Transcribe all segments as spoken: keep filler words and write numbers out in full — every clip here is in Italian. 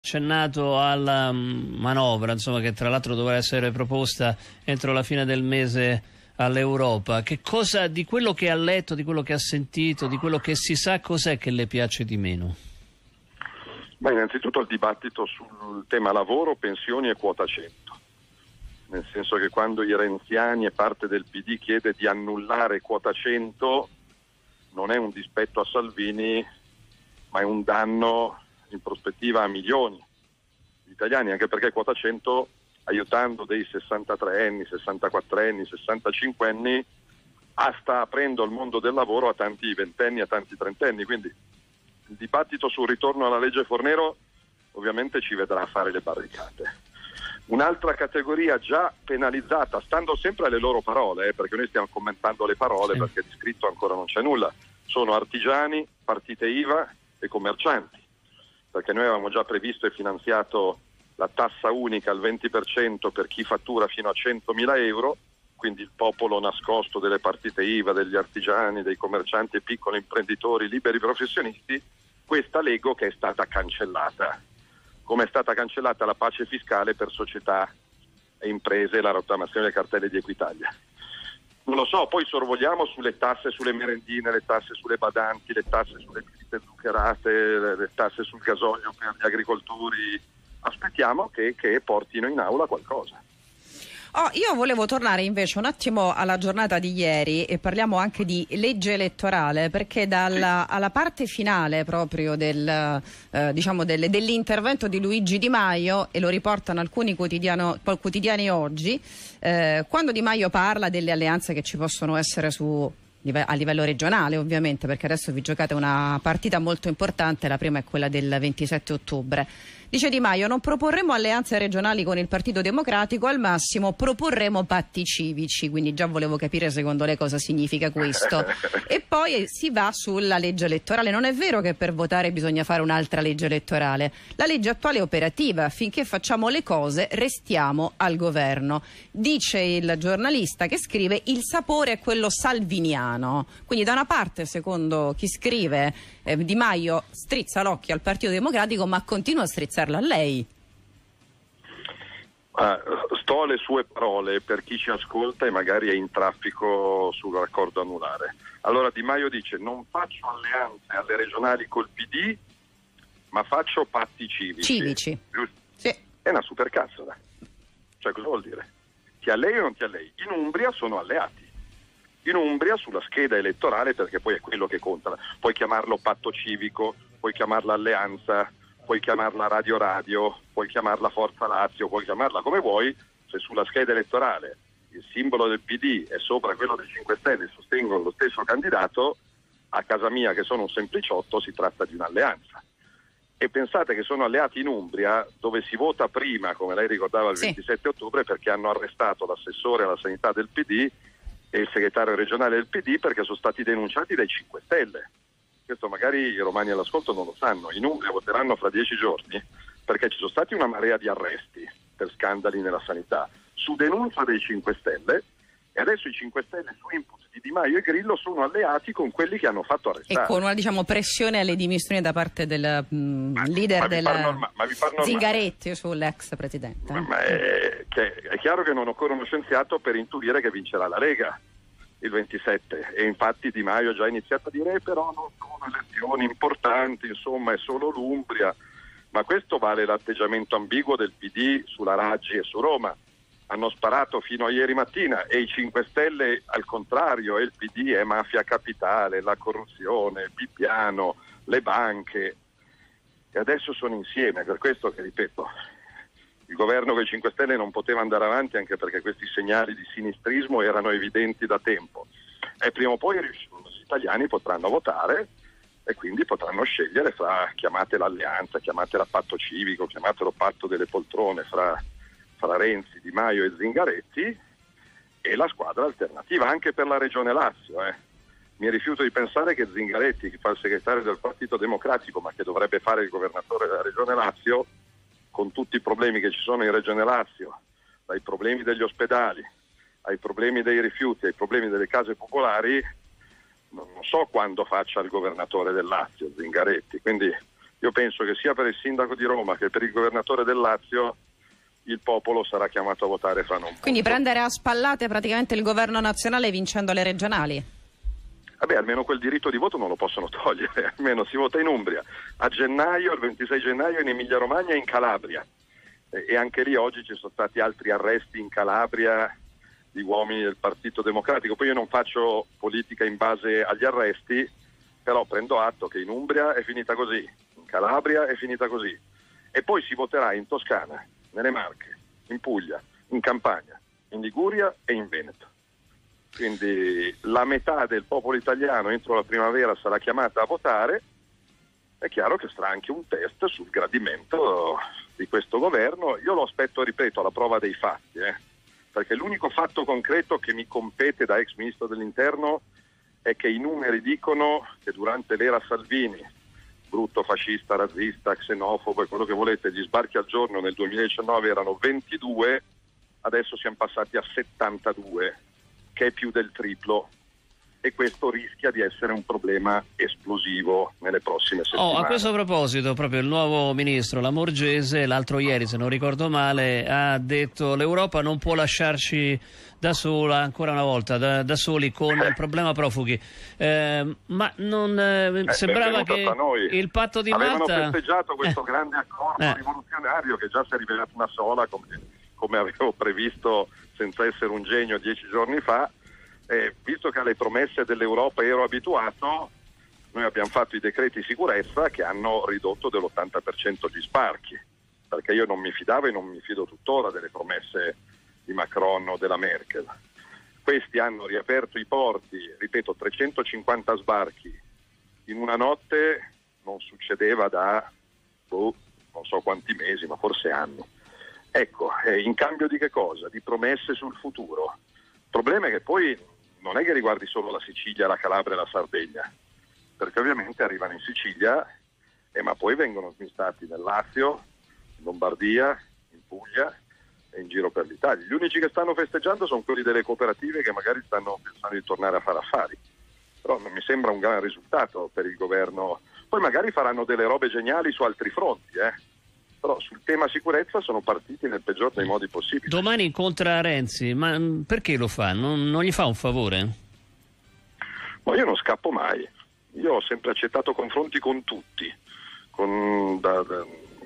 Accennato alla um, manovra, insomma, che tra l'altro dovrà essere proposta entro la fine del mese all'Europa. Che cosa di quello che ha letto, di quello che ha sentito, di quello che si sa, cos'è che le piace di meno? Beh, innanzitutto il dibattito sul tema lavoro, pensioni e quota cento. Nel senso che quando i renziani e parte del P D chiede di annullare quota cento non è un dispetto a Salvini, ma è un danno in prospettiva a milioni di italiani, anche perché quota cento, aiutando dei sessantatré anni, sessantaquattro anni, sessantacinque anni, ah, sta aprendo il mondo del lavoro a tanti ventenni, a tanti trentenni, quindi il dibattito sul ritorno alla legge Fornero ovviamente ci vedrà fare le barricate. Un'altra categoria già penalizzata, stando sempre alle loro parole, eh, perché noi stiamo commentando le parole, sì, perché di scritto ancora non c'è nulla, sono artigiani, partite I V A e commercianti, perché noi avevamo già previsto e finanziato la tassa unica al venti per cento per chi fattura fino a centomila euro, quindi il popolo nascosto delle partite I V A, degli artigiani, dei commercianti e piccoli imprenditori, liberi professionisti. Questa leggo che è stata cancellata, come è stata cancellata la pace fiscale per società e imprese e la rottamazione delle cartelle di Equitalia. Non lo so, poi sorvoliamo sulle tasse sulle merendine, le tasse sulle badanti, le tasse sulle bibite zuccherate, le tasse sul gasolio per gli agricoltori. Aspettiamo che, che portino in aula qualcosa. Oh, io volevo tornare invece un attimo alla giornata di ieri e parliamo anche di legge elettorale, perché dalla, alla parte finale proprio del, eh, diciamo del, dell'intervento di Luigi Di Maio, e lo riportano alcuni quotidiani oggi, eh, quando Di Maio parla delle alleanze che ci possono essere su a livello regionale, ovviamente, perché adesso vi giocate una partita molto importante, la prima è quella del ventisette ottobre. Dice Di Maio: non proporremo alleanze regionali con il Partito Democratico, al massimo proporremo patti civici, quindi già volevo capire secondo lei cosa significa questo. E poi si va sulla legge elettorale. Non è vero che per votare bisogna fare un'altra legge elettorale, la legge attuale è operativa, finché facciamo le cose restiamo al governo. Dice il giornalista che scrive: il sapore è quello salviniano. Quindi da una parte, secondo chi scrive, eh, Di Maio strizza l'occhio al Partito Democratico, ma continua a strizzarlo a lei. Ah, sto alle sue parole per chi ci ascolta e magari è in traffico sul raccordo anulare. Allora Di Maio dice: non faccio alleanze alle regionali col P D, ma faccio patti civici. Civici. Giusto? Sì. È una supercazzola. Cioè, cosa vuol dire? Ti allei o non ti allei? In Umbria sono alleati. In Umbria sulla scheda elettorale, perché poi è quello che conta. Puoi chiamarlo patto civico, puoi chiamarla alleanza, puoi chiamarla Radio Radio, puoi chiamarla Forza Lazio, puoi chiamarla come vuoi. Se sulla scheda elettorale il simbolo del P D è sopra quello dei cinque Stelle e sostengono lo stesso candidato, a casa mia che sono un sempliciotto si tratta di un'alleanza. E pensate che sono alleati in Umbria, dove si vota prima, come lei ricordava, il sì. ventisette ottobre, perché hanno arrestato l'assessore alla sanità del P D e il segretario regionale del P D perché sono stati denunciati dai cinque Stelle. Questo magari i romani all'ascolto non lo sanno. In Umbria voteranno fra dieci giorni perché ci sono stati una marea di arresti per scandali nella sanità su denuncia dei cinque Stelle, e adesso i cinque Stelle su input di Di Maio e Grillo sono alleati con quelli che hanno fatto arrestare. E con una, diciamo, pressione alle dimissioni da parte del mh, ma, leader del norma- Zingaretti sull'ex presidente. Ma, ma è, che è chiaro che non occorre uno scienziato per intuire che vincerà la Lega il ventisette, e infatti Di Maio ha già iniziato a dire eh, però non sono elezioni importanti, insomma è solo l'Umbria. Ma questo vale l'atteggiamento ambiguo del P D sulla Raggi e su Roma. Hanno sparato fino a ieri mattina e i cinque Stelle al contrario, e il P D è mafia capitale, la corruzione, il Bibbiano, le banche, e adesso sono insieme. Per questo che, ripeto, il governo con i cinque Stelle non poteva andare avanti, anche perché questi segnali di sinistrismo erano evidenti da tempo, e prima o poi gli italiani potranno votare e quindi potranno scegliere fra, chiamatela alleanza, chiamatela patto civico, chiamatelo patto delle poltrone, fra fra Renzi, Di Maio e Zingaretti, e la squadra alternativa anche per la regione Lazio. Eh. Mi rifiuto di pensare che Zingaretti, che fa il segretario del Partito Democratico ma che dovrebbe fare il governatore della regione Lazio, con tutti i problemi che ci sono in regione Lazio, dai problemi degli ospedali ai problemi dei rifiuti, ai problemi delle case popolari, non so quando faccia il governatore del Lazio Zingaretti. Quindi io penso che sia per il sindaco di Roma che per il governatore del Lazio il popolo sarà chiamato a votare fra non molto. Quindi prendere a spallate praticamente il governo nazionale vincendo le regionali? Vabbè, almeno quel diritto di voto non lo possono togliere, almeno si vota in Umbria, a gennaio, il ventisei gennaio in Emilia Romagna e in Calabria, e, e anche lì oggi ci sono stati altri arresti in Calabria di uomini del Partito Democratico. Poi io non faccio politica in base agli arresti, però prendo atto che in Umbria è finita così, in Calabria è finita così, e poi si voterà in Toscana, nelle Marche, in Puglia, in Campania, in Liguria e in Veneto. Quindi la metà del popolo italiano entro la primavera sarà chiamata a votare. È chiaro che sarà anche un test sul gradimento di questo governo. Io lo aspetto, ripeto, alla prova dei fatti, eh? perché l'unico fatto concreto che mi compete da ex ministro dell'interno è che i numeri dicono che durante l'era Salvini, brutto fascista, razzista, xenofobo e quello che volete, gli sbarchi al giorno nel duemiladiciannove erano ventidue, adesso siamo passati a settantadue, che è più del triplo, e questo rischia di essere un problema esplosivo nelle prossime settimane. Oh, a questo proposito, proprio il nuovo ministro Lamorgese l'altro ieri, se non ricordo male, ha detto l'Europa non può lasciarci da sola, ancora una volta, da, da soli con il problema profughi. Eh, ma non eh, eh, sembrava che il patto di Avevano Malta... Avevano festeggiato questo eh. grande accordo eh. rivoluzionario che già si è rivelato una sola, come, come avevo previsto senza essere un genio dieci giorni fa. Eh, visto che alle promesse dell'Europa ero abituato, noi abbiamo fatto i decreti sicurezza che hanno ridotto dell'ottanta per cento gli sbarchi, perché io non mi fidavo e non mi fido tuttora delle promesse di Macron o della Merkel. Questi hanno riaperto i porti, ripeto, trecentocinquanta sbarchi in una notte non succedeva da boh, non so quanti mesi, ma forse anni. Ecco, eh, in cambio di che cosa? Di promesse sul futuro. Il problema è che poi non è che riguardi solo la Sicilia, la Calabria e la Sardegna, perché ovviamente arrivano in Sicilia, eh, ma poi vengono smistati nel Lazio, in Lombardia, in Puglia e in giro per l'Italia. Gli unici che stanno festeggiando sono quelli delle cooperative che magari stanno pensando di tornare a fare affari, però non mi sembra un gran risultato per il governo. Poi magari faranno delle robe geniali su altri fronti, eh. Però sul tema sicurezza sono partiti nel peggior dei modi possibili. Domani incontra Renzi, ma perché lo fa? Non, non gli fa un favore? Ma io non scappo mai, io ho sempre accettato confronti con tutti, con, da, da,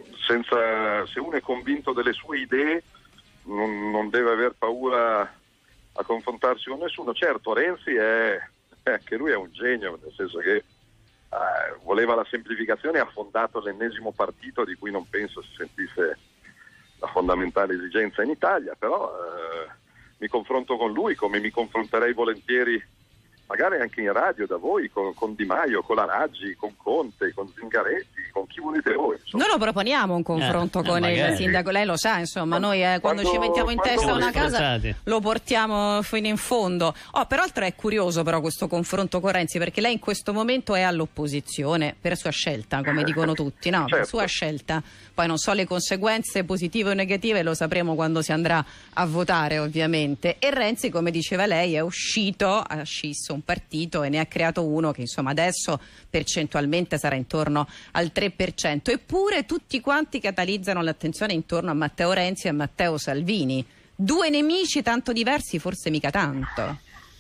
senza, se uno è convinto delle sue idee non, non deve aver paura a confrontarsi con nessuno. Certo, Renzi è, anche lui è un genio, nel senso che Uh, voleva la semplificazione e ha fondato l'ennesimo partito di cui non penso si sentisse la fondamentale esigenza in Italia, però uh, mi confronto con lui come mi confronterei volentieri magari anche in radio da voi, con, con Di Maio, con la Raggi, con Conte, con Zingaretti, con chi volete voi. Insomma. Noi lo proponiamo un confronto eh, con eh, il sindaco, lei lo sa, insomma, noi eh, quando, quando ci mettiamo in testa una casa pensate. Lo portiamo fino in fondo. Oh, peraltro è curioso però questo confronto con Renzi, perché lei in questo momento è all'opposizione, per sua scelta, come dicono tutti, no? Certo. Per sua scelta. Poi non so le conseguenze positive o negative, lo sapremo quando si andrà a votare ovviamente. E Renzi, come diceva lei, è uscito, ha scisso un partito e ne ha creato uno che insomma adesso percentualmente sarà intorno al tre per cento. Eppure tutti quanti catalizzano l'attenzione intorno a Matteo Renzi e a Matteo Salvini. Due nemici tanto diversi, forse mica tanto.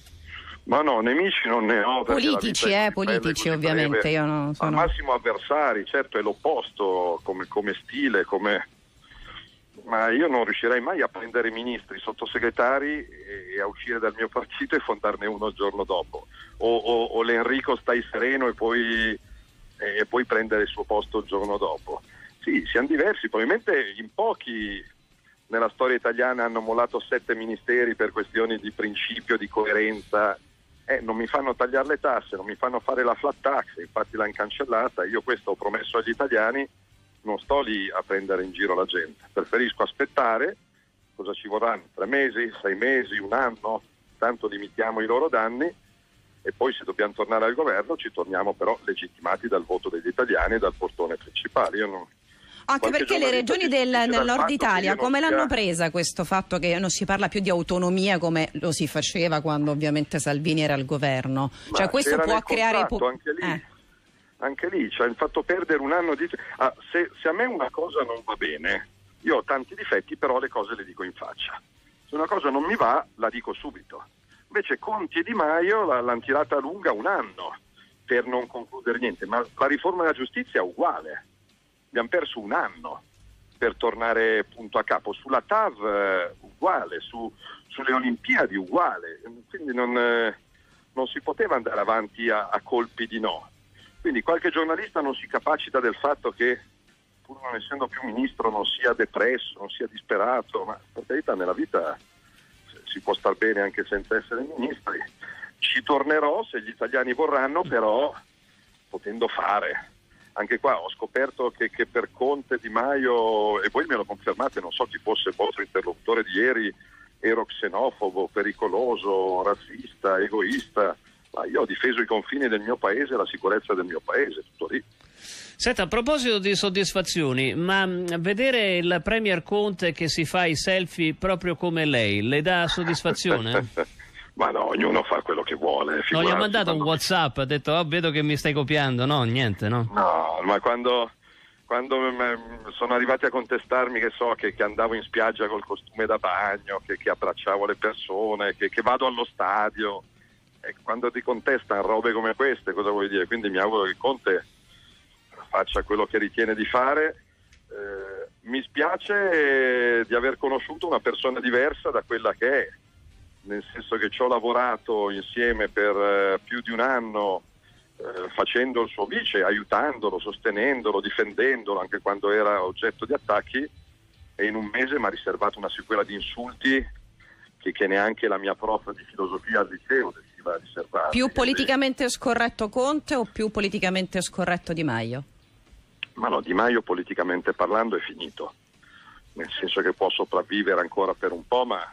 Ma no, nemici non ne ho. Politici, eh, politici ovviamente. Io non sono... Al massimo avversari, certo è l'opposto come, come stile, come... ma io non riuscirei mai a prendere ministri, sottosegretari e, e a uscire dal mio partito e fondarne uno il giorno dopo. O, o, o l'Enrico stai sereno e poi, e poi prendere il suo posto il giorno dopo. Sì, siamo diversi, probabilmente in pochi nella storia italiana hanno mollato sette ministeri per questioni di principio, di coerenza. Eh, non mi fanno tagliare le tasse, non mi fanno fare la flat tax, infatti l'hanno cancellata. Io questo ho promesso agli italiani, non sto lì a prendere in giro la gente, preferisco aspettare. Cosa ci vorranno? Tre mesi, sei mesi, un anno? Tanto limitiamo i loro danni e poi se dobbiamo tornare al governo ci torniamo però legittimati dal voto degli italiani e dal portone principale. Io non... Anche perché le regioni del, del nord Italia come l'hanno sia... presa questo fatto che non si parla più di autonomia come lo si faceva quando ovviamente Salvini era al governo? Ma cioè questo può creare... Contratto, anche lì, eh. Anche lì ci ha fatto perdere un anno di... Ah, se, se a me una cosa non va bene, io ho tanti difetti, però le cose le dico in faccia. Se una cosa non mi va, la dico subito. Invece Conti e Di Maio l'hanno tirata lunga un anno per non concludere niente, ma la riforma della giustizia è uguale. Abbiamo perso un anno per tornare punto a capo. Sulla T A V eh, uguale, su, sulle Olimpiadi uguale. Quindi non, eh, non si poteva andare avanti a, a colpi di no. Quindi qualche giornalista non si capacita del fatto che, pur non essendo più ministro, non sia depresso, non sia disperato, ma per carità nella vita si può star bene anche senza essere ministri. Ci tornerò se gli italiani vorranno, però potendo fare. Anche qua ho scoperto che, che per Conte, Di Maio, e voi me lo confermate, non so chi fosse il vostro interlocutore di ieri, ero xenofobo, pericoloso, razzista, egoista. Ma io ho difeso i confini del mio paese e la sicurezza del mio paese, tutto lì. Senta, a proposito di soddisfazioni, ma vedere il Premier Conte che si fa i selfie proprio come lei, le dà soddisfazione? Ma no, ognuno fa quello che vuole. Non gli ha mandato quando... un WhatsApp, ha detto, oh, vedo che mi stai copiando, no, niente, no? No, ma quando, quando sono arrivati a contestarmi che so che, che andavo in spiaggia col costume da bagno, che, che abbracciavo le persone, che, che vado allo stadio, e quando ti contestano robe come queste, cosa vuoi dire? Quindi mi auguro che Conte faccia quello che ritiene di fare. Eh, mi spiace di aver conosciuto una persona diversa da quella che è, nel senso che ci ho lavorato insieme per eh, più di un anno eh, facendo il suo vice, aiutandolo, sostenendolo, difendendolo anche quando era oggetto di attacchi, e in un mese mi ha riservato una sequela di insulti che, che neanche la mia prof di filosofia al liceo decidiva riservare. Più politicamente scorretto Conte o più politicamente scorretto Di Maio? Ma no, Di Maio politicamente parlando è finito, nel senso che può sopravvivere ancora per un po', ma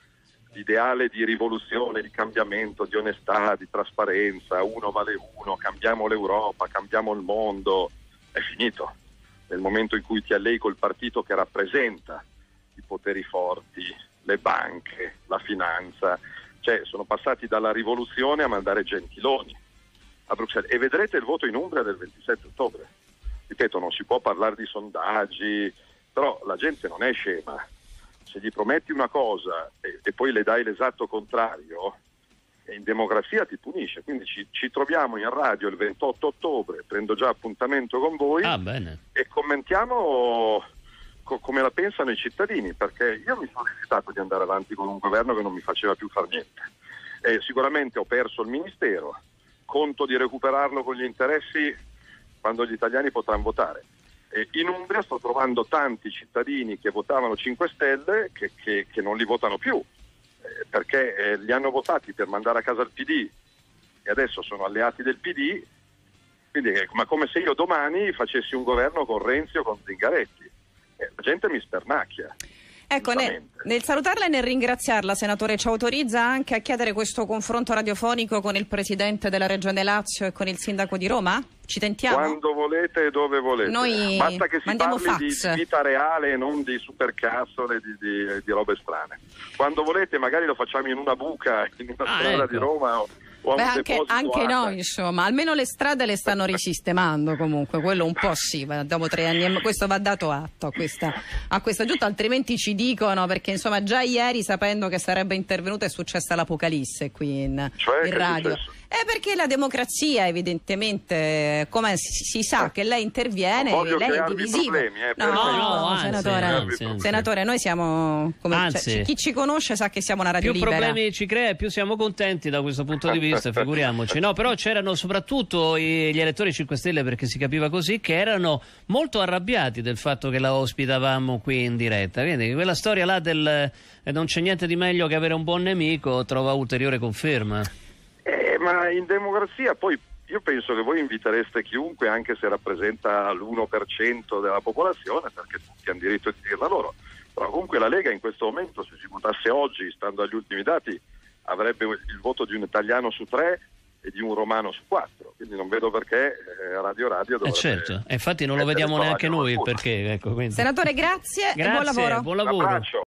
l'ideale di rivoluzione, di cambiamento, di onestà, di trasparenza, uno vale uno, cambiamo l'Europa, cambiamo il mondo, è finito. Nel momento in cui ti allei col partito che rappresenta i poteri forti, le banche, la finanza, cioè sono passati dalla rivoluzione a mandare Gentiloni a Bruxelles, e vedrete il voto in Umbria del ventisette ottobre. Ripeto, non si può parlare di sondaggi, però la gente non è scema. Se gli prometti una cosa e, e poi le dai l'esatto contrario, in democrazia ti punisce. Quindi ci, ci troviamo in radio il ventotto ottobre, prendo già appuntamento con voi ah, bene. e commentiamo co- come la pensano i cittadini, perché io mi sono rifiutato di andare avanti con un governo che non mi faceva più far niente. E sicuramente ho perso il ministero, conto di recuperarlo con gli interessi quando gli italiani potranno votare. E in Umbria sto trovando tanti cittadini che votavano cinque Stelle che, che, che non li votano più, eh, perché eh, li hanno votati per mandare a casa il P D e adesso sono alleati del P D, quindi è ma come se io domani facessi un governo con Renzi o con Zingaretti. Eh, la gente mi spernacchia. Ecco, nel, nel salutarla e nel ringraziarla, senatore, ci autorizza anche a chiedere questo confronto radiofonico con il presidente della Regione Lazio e con il sindaco di Roma? Ci tentiamo? Quando volete e dove volete. Noi basta che si parli fax. Di, di vita reale e non di supercazzole, di, di, di robe strane. Quando volete magari lo facciamo in una buca, in una ah, strada ecco. di Roma o, o Beh, a un anche, anche acqua. noi, insomma, almeno le strade le stanno risistemando comunque, quello un po' sì, dopo tre anni, questo va dato atto a questa, a questa giunta, altrimenti ci dicono, perché insomma già ieri, sapendo che sarebbe intervenuta, è successa l'apocalisse qui in, cioè, in radio. È perché la democrazia, evidentemente, come si, si sa che lei interviene, lei è divisiva. Problemi, eh, no, no, no, no, anzi, senatore, anzi, anzi. senatore, noi siamo, come, Anzi, cioè, chi ci conosce sa che siamo una radio più libera. Più problemi ci crea, più siamo contenti da questo punto di vista, figuriamoci. No, però c'erano soprattutto gli elettori cinque Stelle, perché si capiva così, che erano molto arrabbiati del fatto che la ospitavamo qui in diretta. Quindi quella storia là del eh, non c'è niente di meglio che avere un buon nemico trova ulteriore conferma. Eh, ma in democrazia poi io penso che voi invitereste chiunque, anche se rappresenta l'uno per cento della popolazione, perché tutti hanno diritto di dirla loro. Però comunque la Lega in questo momento, se si votasse oggi, stando agli ultimi dati, avrebbe il voto di un italiano su tre e di un romano su quattro, quindi non vedo perché eh, Radio Radio dovrebbe... Eh certo, e infatti non lo vediamo neanche noi il perché. Ecco, quindi. Senatore, grazie, grazie e buon lavoro. Buon lavoro. Un abbraccio.